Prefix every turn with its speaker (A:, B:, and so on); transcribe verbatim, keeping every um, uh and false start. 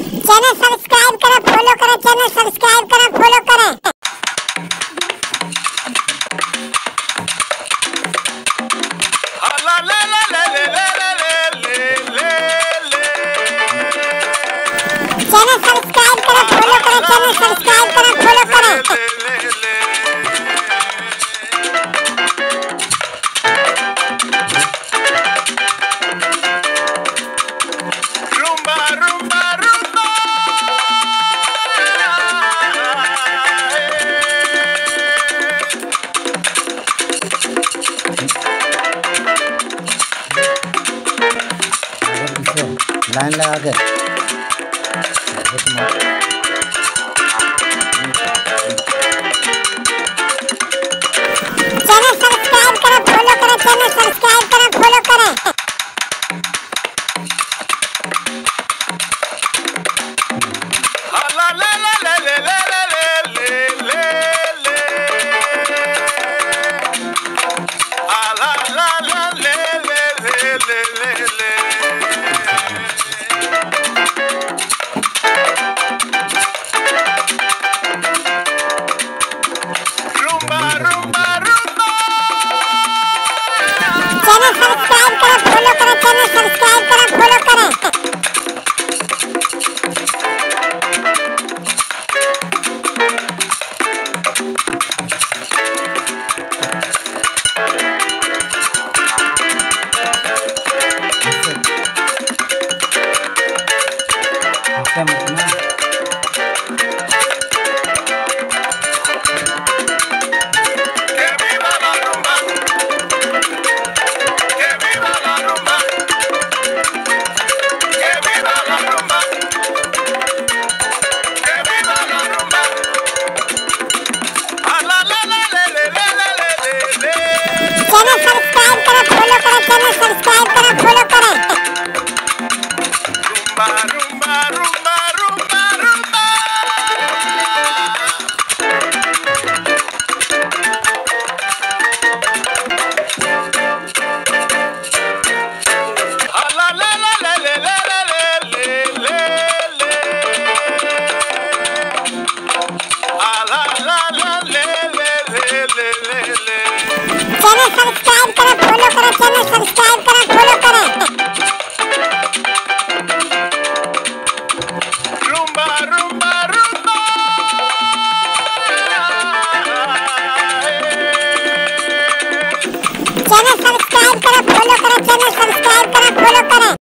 A: Channel subscribe करें, follow करें, channel subscribe करें, फॉलो करें। चैनल सब्सक्राइब करें, फॉलो करें, चैनल सब्सक्राइब करें, फॉलो करें।
B: लाइन लगा के
A: चैनल सब्सक्राइब करें, फॉलो करें, चैनल सब्सक्राइब करें, फॉलो करें। चैनल सब्सक्राइब करें, फॉलो करें, चैनल सब्सक्राइब करें, फॉलो करें। चैनल सब्सक्राइब करें, फॉलो करें, चैनल सब्सक्राइब करें, फॉलो करें।